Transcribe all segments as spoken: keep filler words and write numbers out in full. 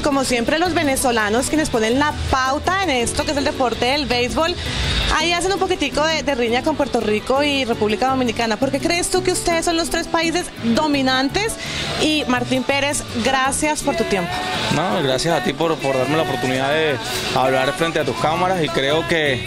como siempre los venezolanos quienes ponen la pauta en esto que es el deporte del béisbol, ahí hacen un poquitico de, de riña con Puerto Rico y República Dominicana. ¿Por qué crees tú que ustedes son los tres países dominantes? Y Martín Pérez, gracias por tu tiempo. No, gracias a ti por, por darme la oportunidad de hablar frente a tus cámaras, y creo que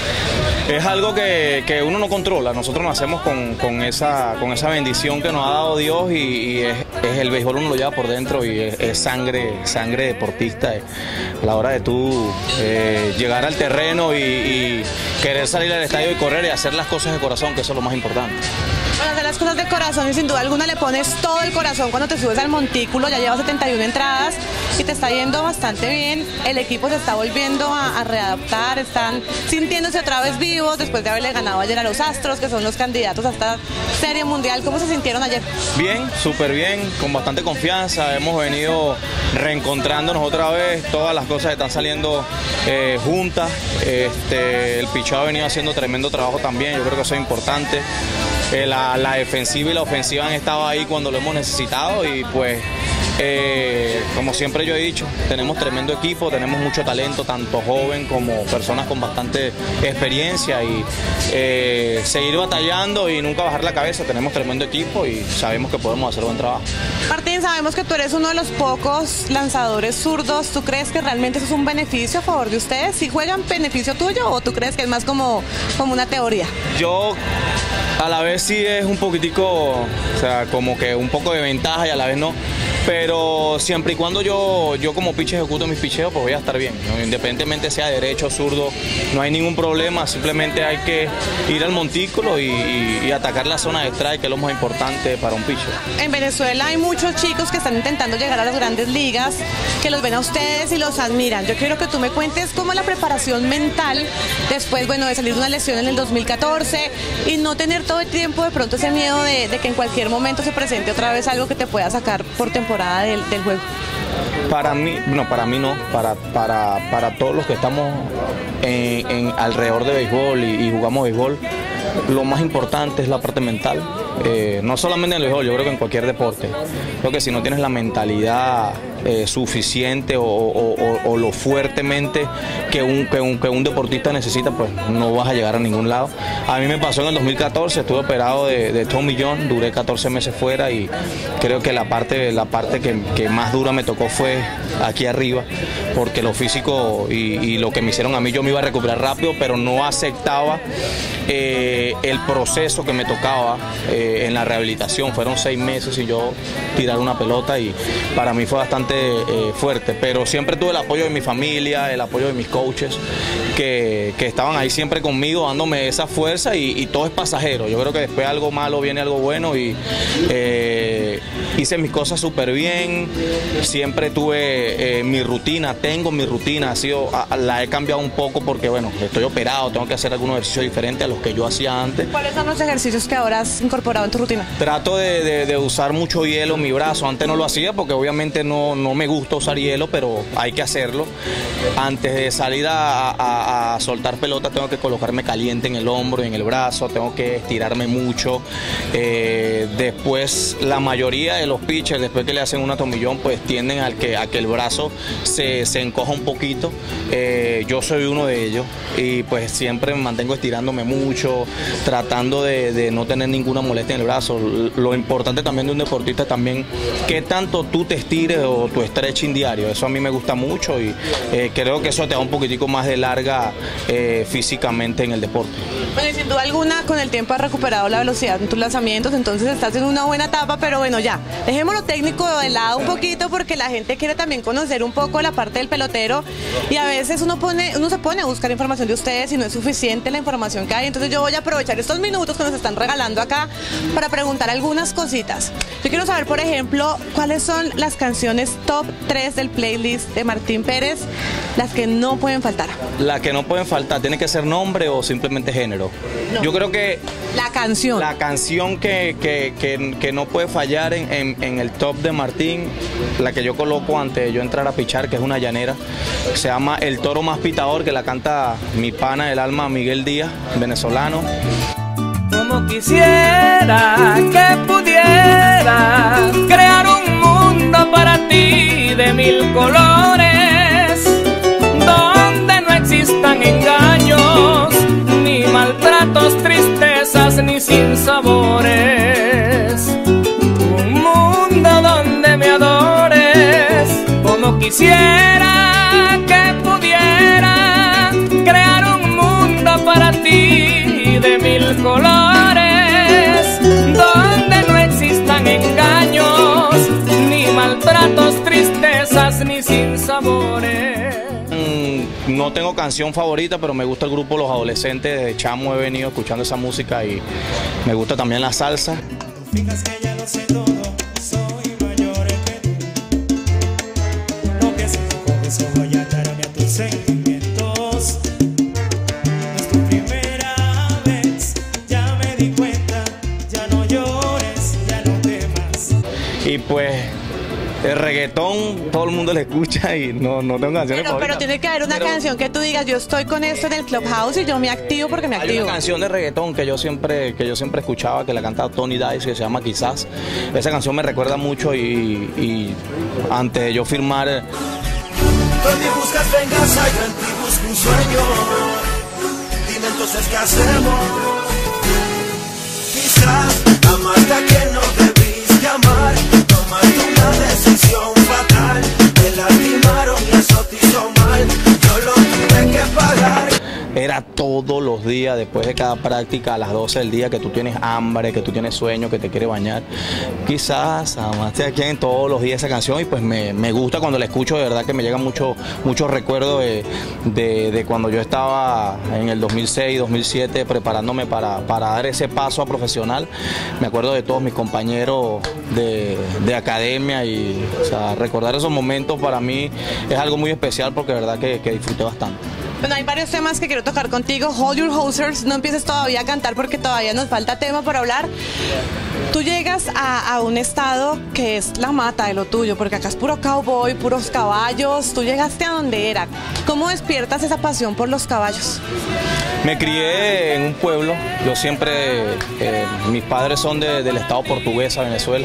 es algo que, que uno no controla. Nosotros nacemos con, con, esa, con esa bendición que nos ha dado Dios, y, y es, es el béisbol, uno lo lleva por dentro y es, es sangre, sangre deportista. A la hora de tú eh, llegar al terreno y, y querer salir al estadio y correr y hacer las cosas de corazón, que eso es lo más importante. Para hacer las cosas de corazón, y sin duda alguna le pones todo el corazón cuando te subes al montículo. Ya llevas setenta y una entradas y te está yendo bastante bien. El equipo se está volviendo a, a readaptar, están sintiéndose otra vez vivos después de haberle ganado ayer a los Astros, que son los candidatos a esta Serie Mundial. ¿Cómo se sintieron ayer? Bien, súper bien, con bastante confianza. Hemos venido reencontrándonos otra vez, todas las cosas están saliendo eh, juntas. Este, el pichado ha venido haciendo tremendo trabajo también, yo creo que eso es importante. Eh, la, la defensiva y la ofensiva han estado ahí cuando lo hemos necesitado, y pues eh, como siempre yo he dicho, tenemos tremendo equipo, tenemos mucho talento, tanto joven como personas con bastante experiencia, y eh, seguir batallando y nunca bajar la cabeza. Tenemos tremendo equipo y sabemos que podemos hacer buen trabajo. Martín, sabemos que tú eres uno de los pocos lanzadores zurdos. ¿Tú crees que realmente eso es un beneficio a favor de ustedes? ¿Si juegan beneficio tuyo o tú crees que es más como, como una teoría? Yo a la vez sí es un poquitico, o sea, como que un poco de ventaja y a la vez no. Pero siempre y cuando yo, yo como pitcher ejecuto mis picheos, pues voy a estar bien, ¿no? Independientemente sea derecho o zurdo, no hay ningún problema. Simplemente hay que ir al montículo y, y, y atacar la zona de strike, que es lo más importante para un pitcher. En Venezuela hay muchos chicos que están intentando llegar a las grandes ligas, que los ven a ustedes y los admiran. Yo quiero que tú me cuentes cómo la preparación mental después, bueno, de salir de una lesión en el dos mil catorce y no tener todo el tiempo de pronto ese miedo de, de que en cualquier momento se presente otra vez algo que te pueda sacar por temporada Del, del juego. Para mí, no, para mí no, para, para, para todos los que estamos en, en alrededor de béisbol y, y jugamos béisbol, lo más importante es la parte mental. Eh, no solamente en el béisbol, yo creo que en cualquier deporte. Creo que si no tienes la mentalidad eh, suficiente o, o, o, o lo fuertemente que un, que, un, que un deportista necesita, pues no vas a llegar a ningún lado. A mí me pasó en el dos mil catorce, estuve operado de, de Tommy John, duré catorce meses fuera, y creo que la parte, la parte que, que más dura me tocó fue aquí arriba, porque lo físico y, y lo que me hicieron a mí, yo me iba a recuperar rápido, pero no aceptaba eh, el proceso que me tocaba eh, en la rehabilitación. Fueron seis meses y yo tirar una pelota, y para mí fue bastante eh, fuerte, pero siempre tuve el apoyo de mi familia, el apoyo de mis coaches, que, que estaban ahí siempre conmigo, dándome esa fuerza, y, y todo es pasajero. Yo creo que después de algo malo viene algo bueno, y eh, hice mis cosas súper bien. Siempre tuve eh, mi rutina, tengo mi rutina, ha sido, a, la he cambiado un poco porque, bueno, estoy operado, tengo que hacer algunos ejercicios diferentes a los que yo hacía antes. ¿Cuáles son los ejercicios que ahora has incorporado en tu rutina? Trato de, de, de usar mucho hielo en mi brazo. Antes no lo hacía porque obviamente no, no me gusta usar hielo, pero hay que hacerlo. Antes de salir a, a, a soltar pelota tengo que colocarme caliente en el hombro y en el brazo, tengo que estirarme mucho. Eh, después la mayoría de los pitchers, después que le hacen una tomillón, pues tienden a que, a que el brazo se, se encoja un poquito. Eh, yo soy uno de ellos, y pues siempre me mantengo estirándome mucho, tratando de, de no tener ninguna molestia en el brazo. Lo importante también de un deportista es también qué tanto tú te estires o tu stretching diario. Eso a mí me gusta mucho, y eh, creo que eso te da un poquitico más de larga eh, físicamente en el deporte. Bueno, y sin duda alguna, con el tiempo has recuperado la velocidad en tus lanzamientos, entonces estás en una buena etapa, pero bueno, ya, dejemos lo técnico de lado un poquito, porque la gente quiere también conocer un poco la parte del pelotero, y a veces uno, pone, uno se pone a buscar información de ustedes y no es suficiente la información que hay. Entonces yo voy a aprovechar estos minutos que nos están regalando acá para preguntar algunas cositas. Yo quiero saber, por ejemplo, cuáles son las canciones top tres del playlist de Martín Pérez, las que no pueden faltar. Las que no pueden faltar, ¿tiene que ser nombre o simplemente género? No. Yo creo que la canción. La canción que, que, que, que no puede fallar en, en, en el top de Martín, la que yo coloco antes de yo entrar a pichar, que es una llanera, se llama El Toro Más Pitador, que la canta mi pana del alma Miguel Díaz, venezolano. Como quisiera que pudiera crear un mundo para ti de mil colores, donde no existan engaños, ni maltratos, tristezas, ni sinsabores. Un mundo donde me adores, como quisiera que pudiera crear un mundo para ti de mil colores, donde no existan engaños, ni maltratos, tristezas, ni sinsabores. No tengo canción favorita, pero me gusta el grupo Los Adolescentes. Desde chamo he venido escuchando esa música y me gusta también la salsa. Fijas que ya lo sé todo, soy mayor que tú. Lo que siento con eso voy a darme a tus sentimientos. No es tu primera vez, ya me di cuenta. Ya no llores, ya no temas. Y pues el reggaetón todo el mundo le escucha y no, no tengo canciones Pero, favoritas. pero tiene que haber una Pero canción que tú digas, yo estoy con esto en el Clubhouse y yo me activo porque me hay activo. una canción de reggaetón que yo siempre que yo siempre escuchaba, que la cantaba Tony Dice, que se llama Quizás. Esa canción me recuerda mucho y, y antes de yo firmar... Tú en mí buscas venganza, yo en ti busco un sueño. Dime entonces qué hacemos. Quizás amarte a quien no debiste amar, tomaste una decisión fatal, te lastimaron y eso te hizo mal, yo lo tuve que pagar. Era todos los días, después de cada práctica, a las doce del día, que tú tienes hambre, que tú tienes sueño, que te quieres bañar. Quizás amaste a quien todos los días esa canción y pues me, me gusta cuando la escucho, de verdad que me llegan muchos muchos recuerdos de, de, de cuando yo estaba en el dos mil seis, dos mil siete preparándome para, para dar ese paso a profesional. Me acuerdo de todos mis compañeros de, de academia y o sea, recordar esos momentos para mí es algo muy especial porque de verdad que, que disfruté bastante. Bueno, hay varios temas que quiero tocar contigo. Hold Your Hosers, no empieces todavía a cantar porque todavía nos falta tema para hablar. Tú llegas a, a un estado que es la mata de lo tuyo, porque acá es puro cowboy, puros caballos. Tú llegaste a donde era. ¿Cómo despiertas esa pasión por los caballos? Me crié en un pueblo, yo siempre, eh, mis padres son de, del estado Portuguesa, Venezuela,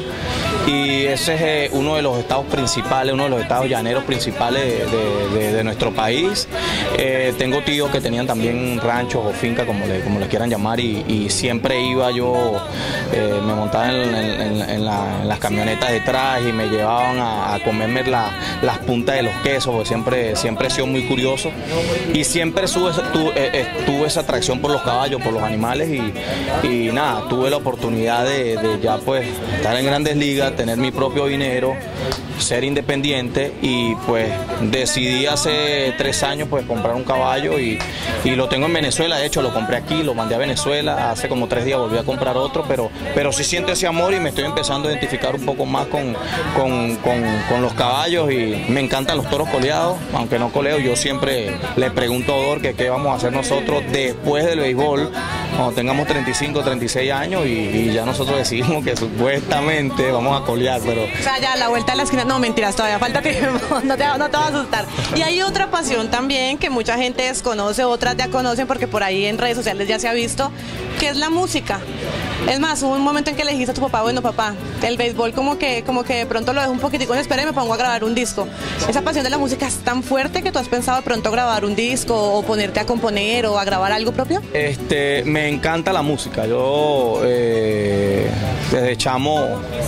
y ese es eh, uno de los estados principales, uno de los estados llaneros principales de, de, de, de nuestro país. Eh, tengo tíos que tenían también ranchos o fincas, como le, como le quieran llamar, y, y siempre iba yo, eh, me montaba en, en, en, la, en las camionetas detrás y me llevaban a, a comerme la, las puntas de los quesos, porque siempre, siempre he sido muy curioso y siempre sube, tu, eh, tuve esa atracción por los caballos, por los animales y, y nada, tuve la oportunidad de, de ya pues estar en Grandes Ligas, tener mi propio dinero, ser independiente y pues decidí hace tres años pues comprar un caballo y, y lo tengo en Venezuela. De hecho lo compré aquí, lo mandé a Venezuela, hace como tres días volví a comprar otro, pero, pero sí siento ese amor y me estoy empezando a identificar un poco más con, con, con, con los caballos y me encantan los toros coleados, aunque no coleo, yo siempre le pregunto a Odor que qué vamos a hacer nosotros después del béisbol, cuando tengamos treinta y cinco, treinta y seis años y, y ya nosotros decidimos que supuestamente vamos a colear, pero... O sea, ya a la vuelta de la esquina, no mentiras, todavía falta tiempo, no te, no te va a asustar. Y hay otra pasión también que mucha gente desconoce, otras ya conocen porque por ahí en redes sociales ya se ha visto, que es la música. Es más, hubo un momento en que le dijiste a tu papá, bueno papá, el béisbol como que, como que de pronto lo dejo un poquitico en espera y me pongo a grabar un disco. Esa pasión de la música es tan fuerte que tú has pensado de pronto grabar un disco o ponerte a componer o a grabar algo propio. Este, me encanta la música, yo eh, desde chamo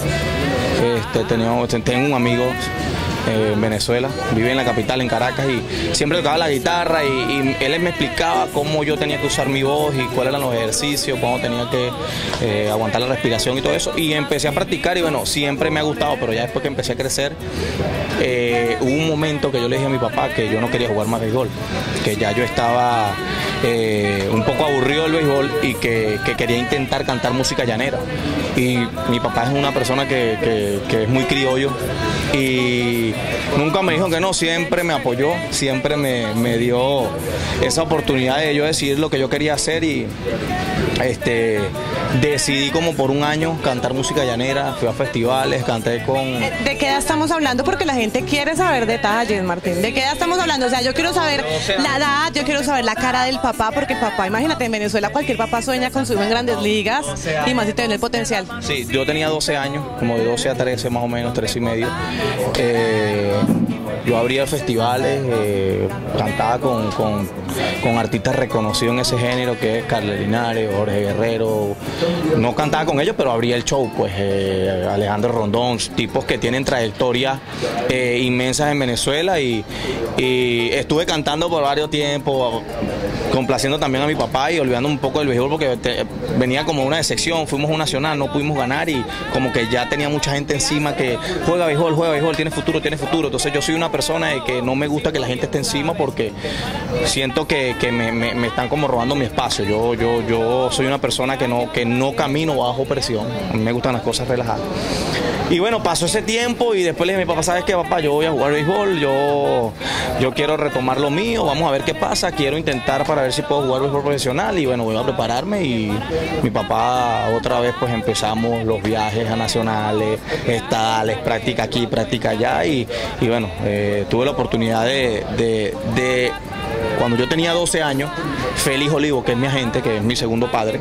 este, tenía, tengo un amigo en Venezuela, vive en la capital, en Caracas, y siempre tocaba la guitarra y, y él me explicaba cómo yo tenía que usar mi voz y cuáles eran los ejercicios, cómo tenía que eh, aguantar la respiración y todo eso, y empecé a practicar y bueno, siempre me ha gustado, pero ya después que empecé a crecer, eh, hubo un momento que yo le dije a mi papá que yo no quería jugar más béisbol, que ya yo estaba eh, un poco aburrido del béisbol y que, que quería intentar cantar música llanera, y mi papá es una persona que, que, que es muy criollo y nunca me dijo que no, siempre me apoyó, siempre me, me dio esa oportunidad de yo decidir lo que yo quería hacer y este decidí como por un año cantar música llanera, fui a festivales, canté con... ¿De qué edad estamos hablando? Porque la gente quiere saber detalles, Martín. ¿De qué edad estamos hablando? O sea, yo quiero saber la edad, yo quiero saber la cara del papá, porque el papá, imagínate, en Venezuela cualquier papá sueña con su hijo en grandes ligas y más si tiene el potencial. Sí, yo tenía doce años, como de doce a trece más o menos, trece y medio. Eh, yo abría festivales, eh, cantaba con, con, con artistas reconocidos en ese género, que es Carlos Linares, Jorge Guerrero. No cantaba con ellos, pero abría el show, pues eh, Alejandro Rondón, tipos que tienen trayectorias eh, inmensas en Venezuela, y, y estuve cantando por varios tiempos, complaciendo también a mi papá y olvidando un poco del béisbol, porque te, venía como una decepción. Fuimos a un nacional, no pudimos ganar y como que ya tenía mucha gente encima que juega béisbol, juega béisbol, tiene futuro, tiene futuro. Entonces yo soy una persona de que no me gusta que la gente esté encima, porque siento que, que me, me, me están como robando mi espacio. Yo, yo, yo soy una persona que no, que no camino bajo presión. A mí me gustan las cosas relajadas. Y bueno, pasó ese tiempo y después le dije a mi papá, ¿sabes qué, papá? Yo voy a jugar béisbol, yo, yo quiero retomar lo mío, vamos a ver qué pasa, quiero intentar para ver si puedo jugar béisbol profesional, y bueno, voy a prepararme. Y mi papá otra vez pues empezamos los viajes a nacionales, estadales, práctica aquí, práctica allá, y, y bueno, eh, tuve la oportunidad de, de, de, cuando yo tenía doce años, Félix Olivo, que es mi agente, que es mi segundo padre,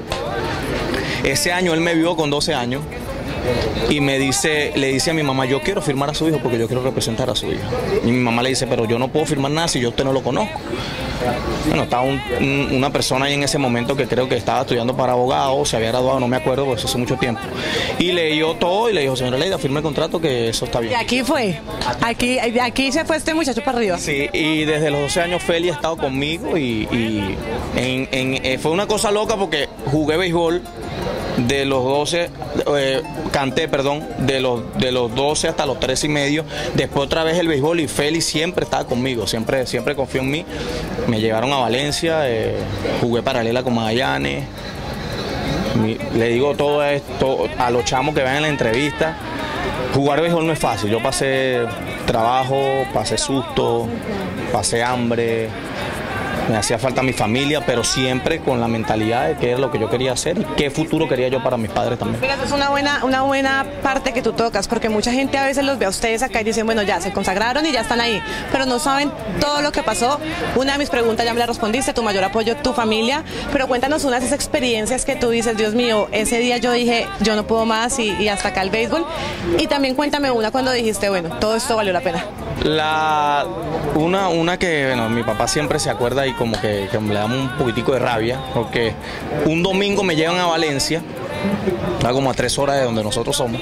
ese año él me vio con doce años y me dice, le dice a mi mamá, yo quiero firmar a su hijo porque yo quiero representar a su hija. Y mi mamá le dice, pero yo no puedo firmar nada si yo a usted no lo conozco. Bueno, estaba un, un, una persona ahí en ese momento que creo que estaba estudiando para abogado, se había graduado, no me acuerdo, porque eso hace mucho tiempo. Y leyó todo y le dijo, señora Leida, firme el contrato, que eso está bien. Y aquí fue, aquí, aquí se fue este muchacho para arriba. Sí, y desde los doce años Feli ha estado conmigo, y, y en, en, eh, fue una cosa loca porque jugué béisbol de los doce, eh, canté, perdón, de los, de los doce hasta los trece y medio, después otra vez el béisbol, y Félix siempre estaba conmigo, siempre, siempre confió en mí. Me llevaron a Valencia, eh, jugué paralela con Magallanes. Mi, le digo todo esto a los chamos que ven en la entrevista, jugar béisbol no es fácil. Yo pasé trabajo, pasé susto, pasé hambre, me hacía falta mi familia, pero siempre con la mentalidad de qué era lo que yo quería hacer y qué futuro quería yo para mis padres también. Mira, eso es una buena, una buena parte que tú tocas, porque mucha gente a veces los ve a ustedes acá y dicen, bueno, ya se consagraron y ya están ahí, pero no saben todo lo que pasó. Una de mis preguntas ya me la respondiste, tu mayor apoyo, tu familia, pero cuéntanos unas de esas experiencias que tú dices, Dios mío, ese día yo dije, yo no puedo más y, y hasta acá el béisbol. Y también cuéntame una cuando dijiste, bueno, todo esto valió la pena. La, una, una que, bueno, mi papá siempre se acuerda y como que, que le damos un poquitico de rabia, porque un domingo me llevan a Valencia, está como a tres horas de donde nosotros somos,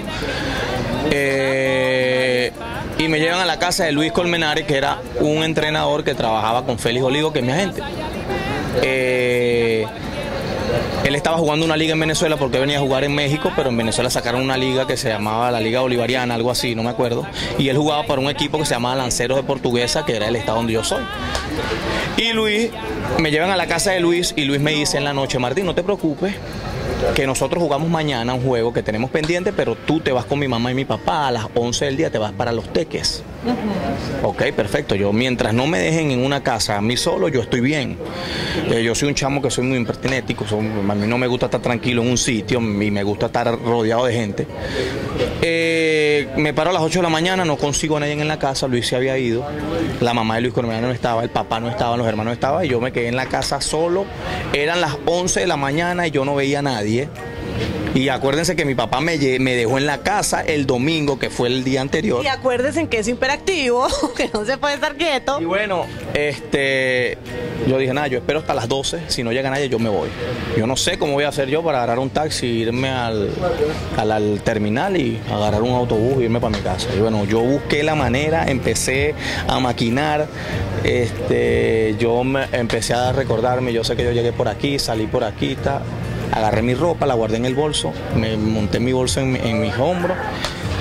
eh, y me llevan a la casa de Luis Colmenares, que era un entrenador que trabajaba con Félix Olivo, que es mi agente. Eh, Él estaba jugando una liga en Venezuela porque venía a jugar en México, pero en Venezuela sacaron una liga que se llamaba la Liga Bolivariana, algo así, no me acuerdo. Y él jugaba para un equipo que se llamaba Lanceros de Portuguesa, que era el estado donde yo soy. Y Luis, me llevan a la casa de Luis y Luis me dice en la noche, Martín, no te preocupes, que nosotros jugamos mañana un juego que tenemos pendiente, pero tú te vas con mi mamá y mi papá a las once del día, te vas para Los Teques. Uh-huh. Ok, perfecto. Yo, mientras no me dejen en una casa a mí solo, yo estoy bien. Eh, yo soy un chamo que soy muy impertinético, soy, a mí no me gusta estar tranquilo en un sitio y me gusta estar rodeado de gente. Eh, me paro a las ocho de la mañana, no consigo a nadie en la casa, Luis se había ido, la mamá de Luis Colmenares no estaba, el papá no estaba, los hermanos no estaban, y yo me quedé en la casa solo. Eran las once de la mañana y yo no veía a nadie. Y acuérdense que mi papá me, me dejó en la casa el domingo, que fue el día anterior. Y acuérdense que es hiperactivo, que no se puede estar quieto. Y bueno, este, yo dije, nada, yo espero hasta las doce, si no llega nadie yo me voy. Yo no sé cómo voy a hacer yo para agarrar un taxi, irme al, al, al terminal y agarrar un autobús e irme para mi casa. Y bueno, yo busqué la manera, empecé a maquinar, este, yo me, empecé a recordarme, yo sé que yo llegué por aquí, salí por aquí, ta, agarré mi ropa, la guardé en el bolso, me monté mi bolso en, en mis hombros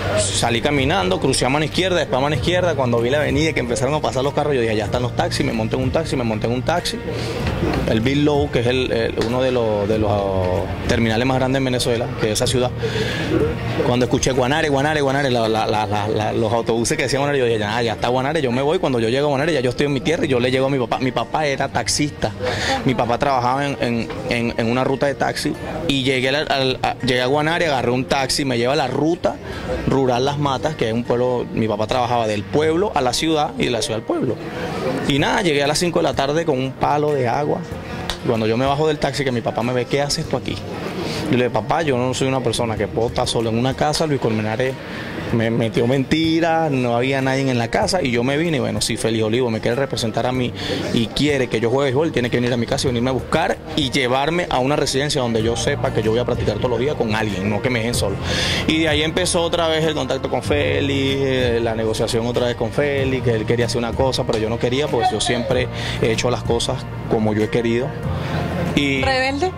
Salí caminando, crucé a mano izquierda, después a mano izquierda, cuando vi la avenida que empezaron a pasar los carros, yo dije, ya están los taxis, me monté en un taxi, me monté en un taxi. El Bill Lowe, que es el, el, uno de los, de los terminales más grandes en Venezuela, que es esa ciudad. Cuando escuché Guanare, Guanare, Guanare, la, la, la, la, la, los autobuses que decían Guanare, yo dije, ah, ya está Guanare, yo me voy. Cuando yo llego a Guanare, ya yo estoy en mi tierra y yo le llego a mi papá. Mi papá era taxista, mi papá trabajaba en, en, en, en una ruta de taxi y llegué, al, al, a, llegué a Guanare, agarré un taxi, me lleva a la ruta rural Las Matas, que es un pueblo, mi papá trabajaba del pueblo a la ciudad y de la ciudad al pueblo. Y nada, llegué a las cinco de la tarde con un palo de agua. Cuando yo me bajo del taxi, que mi papá me ve, ¿qué haces tú aquí? Yo le dije, papá, yo no soy una persona que puedo estar solo en una casa. Luis Colmenares me metió mentiras, no había nadie en la casa y yo me vine. Y bueno, si Félix Olivo me quiere representar a mí y quiere que yo juegue béisbol, tiene que venir a mi casa y venirme a buscar y llevarme a una residencia donde yo sepa que yo voy a practicar todos los días con alguien, no que me dejen solo. Y de ahí empezó otra vez el contacto con Félix, la negociación otra vez con Félix, que él quería hacer una cosa, pero yo no quería, pues yo siempre he hecho las cosas como yo he querido. Y ¿Rebelde?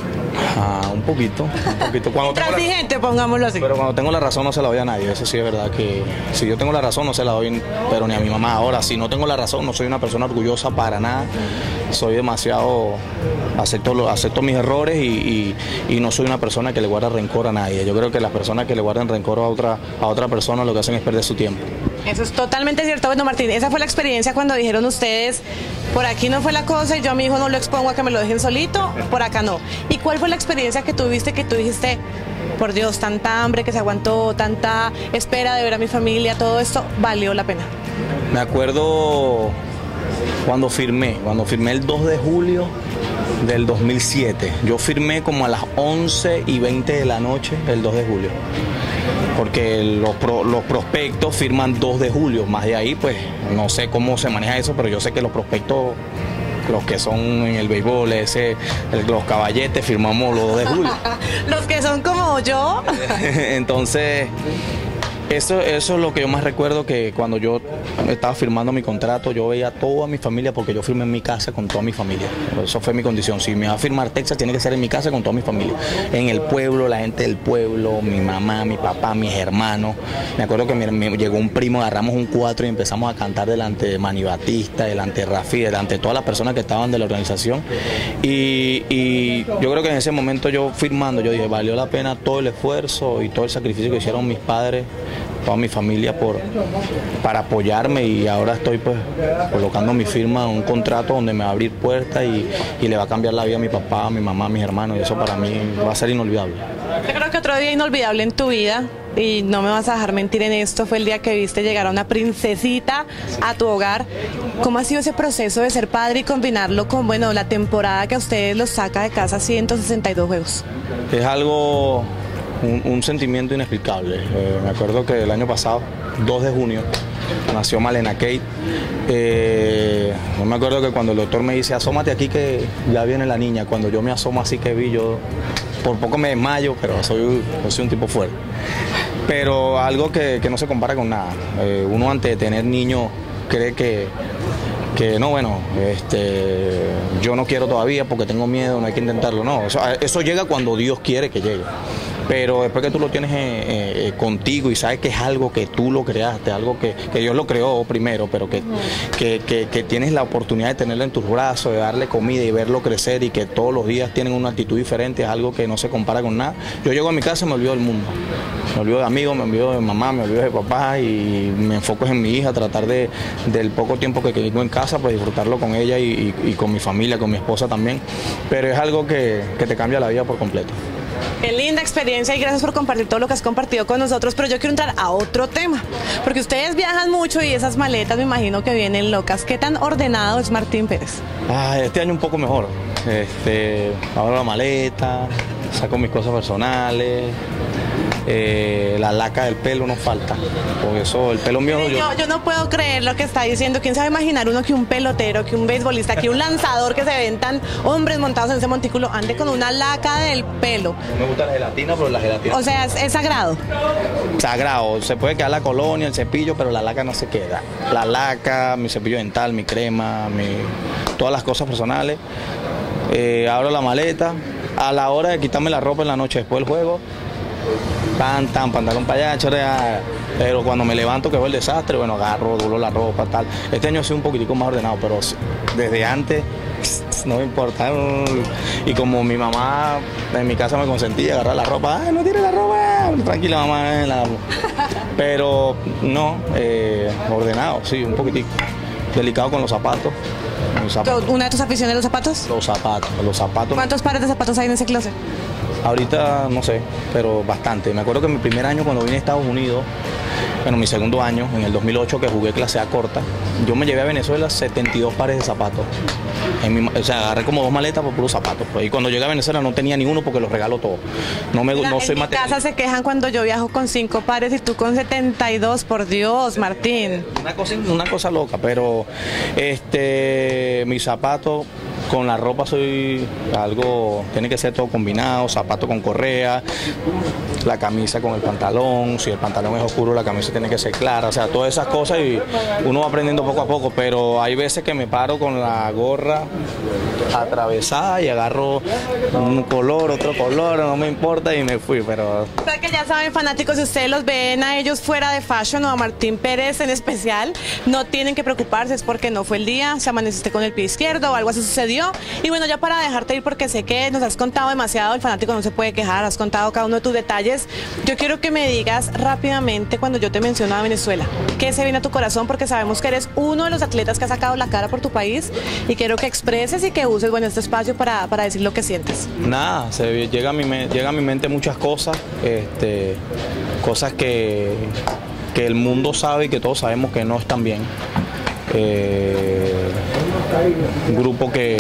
Ah, un poquito, un poquito. Cuando Intransigente, pongámoslo así. Pero cuando tengo la razón no se la doy a nadie, eso sí es verdad que si yo tengo la razón no se la doy, pero ni a mi mamá. Ahora, si no tengo la razón, no soy una persona orgullosa para nada, soy demasiado, acepto, lo, acepto mis errores y, y, y no soy una persona que le guarda rencor a nadie. Yo creo que las personas que le guardan rencor a otra, a otra persona lo que hacen es perder su tiempo. Eso es totalmente cierto. Bueno, Martín, esa fue la experiencia cuando dijeron ustedes, por aquí no fue la cosa y yo a mi hijo no lo expongo a que me lo dejen solito, por acá no. ¿Y cuál fue la experiencia que tuviste que tú dijiste, por Dios, tanta hambre que se aguantó, tanta espera de ver a mi familia, todo esto valió la pena? Me acuerdo cuando firmé, cuando firmé el dos de julio del dos mil siete. Yo firmé como a las once y veinte de la noche el dos de julio. Porque los, pro, los prospectos firman dos de julio, más de ahí pues no sé cómo se maneja eso, pero yo sé que los prospectos, los que son en el béisbol, ese, el, los caballetes, firmamos los dos de julio. Los que son como yo. Entonces, eso, eso es lo que yo más recuerdo, que cuando yo estaba firmando mi contrato, yo veía a toda mi familia, porque yo firmé en mi casa con toda mi familia. Eso fue mi condición. Si me va a firmar Texas, tiene que ser en mi casa con toda mi familia. En el pueblo, la gente del pueblo, mi mamá, mi papá, mis hermanos. Me acuerdo que me, me llegó un primo, agarramos un cuatro y empezamos a cantar delante de Manny Batista, delante de Rafi, delante de todas las personas que estaban de la organización. Y, y yo creo que en ese momento yo firmando, yo dije, valió la pena todo el esfuerzo y todo el sacrificio que hicieron mis padres, toda mi familia por, para apoyarme, y ahora estoy pues colocando mi firma en un contrato donde me va a abrir puertas y, y le va a cambiar la vida a mi papá, a mi mamá, a mis hermanos, y eso para mí va a ser inolvidable. Yo creo que otro día inolvidable en tu vida, y no me vas a dejar mentir en esto, fue el día que viste llegar a una princesita a tu hogar. ¿Cómo ha sido ese proceso de ser padre y combinarlo con, bueno, la temporada que a ustedes los saca de casa, ciento sesenta y dos juegos? Es algo... Un, un sentimiento inexplicable. Eh, me acuerdo que el año pasado, dos de junio, nació Malena Kate. Eh, yo me acuerdo que cuando el doctor me dice, asómate aquí que ya viene la niña, cuando yo me asomo así que vi, yo por poco me desmayo, pero soy, yo soy un tipo fuerte. Pero algo que, que no se compara con nada. Eh, uno antes de tener niños cree que que no, bueno, este, yo no quiero todavía porque tengo miedo, no hay que intentarlo, no, eso, eso llega cuando Dios quiere que llegue. Pero después que tú lo tienes eh, eh, contigo y sabes que es algo que tú lo creaste, algo que, que Dios lo creó primero, pero que, que, que, que tienes la oportunidad de tenerlo en tus brazos, de darle comida y verlo crecer, y que todos los días tienen una actitud diferente, es algo que no se compara con nada. Yo llego a mi casa y me olvido del mundo, me olvido de amigos, me olvido de mamá, me olvido de papá, y me enfoco en mi hija, tratar de, del poco tiempo que tengo en casa, pues disfrutarlo con ella y, y, y con mi familia, con mi esposa también. Pero es algo que, que te cambia la vida por completo. Qué linda experiencia y gracias por compartir todo lo que has compartido con nosotros, pero yo quiero entrar a otro tema, porque ustedes viajan mucho y esas maletas me imagino que vienen locas. ¿Qué tan ordenado es Martín Pérez? Ah, este año un poco mejor. Este, abro la maleta, saco mis cosas personales. Eh, la laca del pelo no falta, por eso el pelo mío... Yo, yo, yo no puedo creer lo que está diciendo. ¿Quién sabe imaginar uno que un pelotero, que un beisbolista, que un lanzador, que se ven tan hombres montados en ese montículo, ande con una laca del pelo? No me gusta la gelatina, pero la gelatina... O sea, es, es sagrado. Sagrado, se puede quedar la colonia, el cepillo, pero la laca no se queda. La laca, mi cepillo dental, mi crema, mi, todas las cosas personales. Eh, abro la maleta, a la hora de quitarme la ropa en la noche después del juego, Tan, tan, pantalón para allá, chorea. Pero cuando me levanto, que veo el desastre, bueno, agarro, doblo la ropa, tal. Este año ha sido un poquitico más ordenado, pero desde antes no me importa. Y como mi mamá en mi casa me consentía agarrar la ropa, ay, no tire la ropa, tranquila mamá. La... Pero no, eh, ordenado, sí, un poquitico. Delicado con los zapatos. Los zapatos. ¿Una de tus aficiones de los zapatos? Los zapatos, los zapatos. ¿Cuántos pares de zapatos hay en ese closet? Ahorita no sé, pero bastante. Me acuerdo que mi primer año cuando vine a Estados Unidos, bueno, mi segundo año, en el dos mil ocho, que jugué clase A corta, yo me llevé a Venezuela setenta y dos pares de zapatos. En mi, o sea, agarré como dos maletas por puros zapatos. Pues. Y cuando llegué a Venezuela no tenía ni uno porque los regalo todos. No, me, Mira, no soy en mi casa se quejan cuando yo viajo con cinco pares y tú con setenta y dos, por Dios, Martín. Una cosa, una cosa loca, pero este, mis zapatos... Con la ropa soy algo, tiene que ser todo combinado, zapato con correa, la camisa con el pantalón, si el pantalón es oscuro la camisa tiene que ser clara, o sea, todas esas cosas y uno va aprendiendo poco a poco, pero hay veces que me paro con la gorra atravesada y agarro un color, otro color, no me importa y me fui, pero... O sea que ya saben, fanáticos, si ustedes los ven a ellos fuera de fashion o a Martín Pérez en especial, no tienen que preocuparse, es porque no fue el día, se amaneciste con el pie izquierdo o algo así sucedió. Y bueno, ya para dejarte ir, porque sé que nos has contado demasiado, el fanático no se puede quejar, has contado cada uno de tus detalles, yo quiero que me digas rápidamente, cuando yo te menciono a Venezuela, ¿qué se viene a tu corazón? Porque sabemos que eres uno de los atletas que ha sacado la cara por tu país y quiero que expreses y que uses, bueno, este espacio para, para decir lo que sientes. Nada, se, llega, a mi, llega a mi mente muchas cosas, este, cosas que, que el mundo sabe y que todos sabemos que no están bien. Eh, un grupo que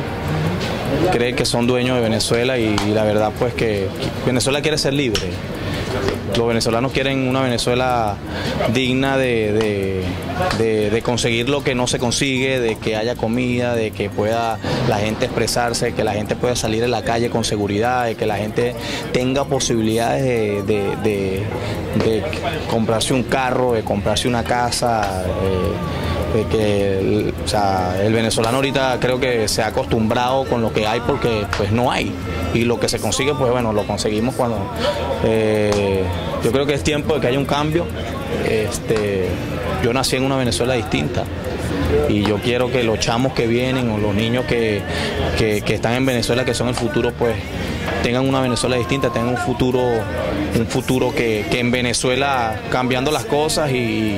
cree que son dueños de Venezuela y, y la verdad pues que Venezuela quiere ser libre. Los venezolanos quieren una Venezuela digna de, de, de, de conseguir lo que no se consigue, de que haya comida, de que pueda la gente expresarse, que la gente pueda salir a la calle con seguridad, de que la gente tenga posibilidades de, de, de, de comprarse un carro, de comprarse una casa. Eh, de que el, o sea, el venezolano ahorita creo que se ha acostumbrado con lo que hay porque pues no hay y lo que se consigue pues bueno lo conseguimos cuando eh, yo creo que es tiempo de que haya un cambio. Este, yo nací en una Venezuela distinta y yo quiero que los chamos que vienen o los niños que, que, que están en Venezuela, que son el futuro, pues tengan una Venezuela distinta, tengan un futuro, un futuro que, que en Venezuela, cambiando las cosas y,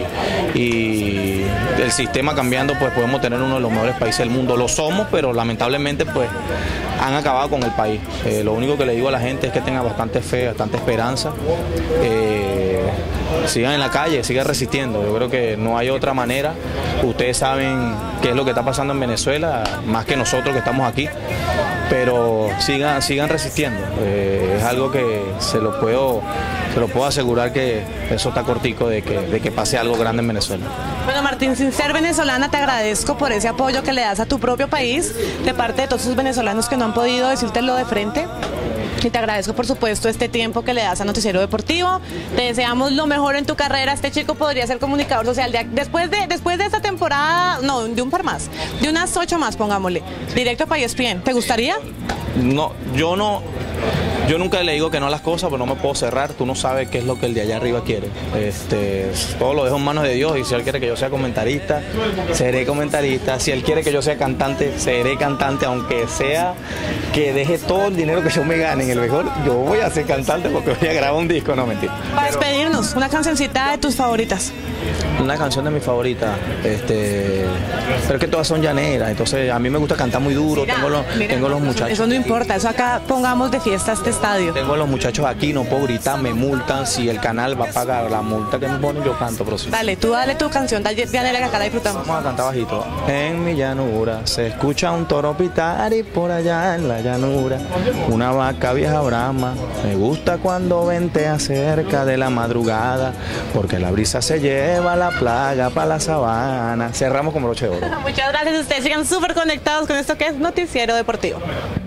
y el sistema cambiando, pues podemos tener uno de los mejores países del mundo. Lo somos, pero lamentablemente pues han acabado con el país. Eh, lo único que le digo a la gente es que tenga bastante fe, bastante esperanza. Eh, sigan en la calle, sigan resistiendo. Yo creo que no hay otra manera. Ustedes saben qué es lo que está pasando en Venezuela, más que nosotros que estamos aquí. Pero sigan, sigan resistiendo. Eh, es algo que se lo puedo, se lo puedo asegurar que eso está cortico de que, de que pase algo grande en Venezuela. Bueno, Martín, sin ser venezolana, te agradezco por ese apoyo que le das a tu propio país de parte de todos esos venezolanos que no han podido decírtelo de frente. Y te agradezco, por supuesto, este tiempo que le das a Noticiero Deportivo. Te deseamos lo mejor en tu carrera. Este chico podría ser comunicador social. De, después, de, después de esta temporada, no, de un par más, de unas ocho más, pongámosle. Directo para E S P N. ¿Te gustaría? No, yo no... Yo nunca le digo que no a las cosas, pero no me puedo cerrar. Tú no sabes qué es lo que el de allá arriba quiere. Este, todo lo dejo en manos de Dios y si Él quiere que yo sea comentarista, seré comentarista. Si Él quiere que yo sea cantante, seré cantante, aunque sea que deje todo el dinero que yo me gane en el mejor, yo voy a ser cantante porque voy a grabar un disco, no mentira. Para despedirnos, una cancioncita de tus favoritas. Una canción de mi favorita, este, pero es que todas son llaneras, entonces a mí me gusta cantar muy duro, mira, tengo, los, mira, tengo los muchachos. Eso no importa, eso acá pongamos de fiesta este estadio. Tengo a los muchachos aquí, no puedo gritar, me multan, si el canal va a pagar la multa que me ponen, yo canto, pero sí. Dale, tú dale tu canción, dale llanera que acá la disfrutamos. Vamos a cantar bajito. En mi llanura se escucha un toro pitar y por allá en la llanura una vaca vieja brama. Me gusta cuando ventea cerca de la madrugada, porque la brisa se lleva la plaga para la sabana. Cerramos con broche de oro. Muchas gracias a ustedes, sigan súper conectados con esto que es Noticiero Deportivo.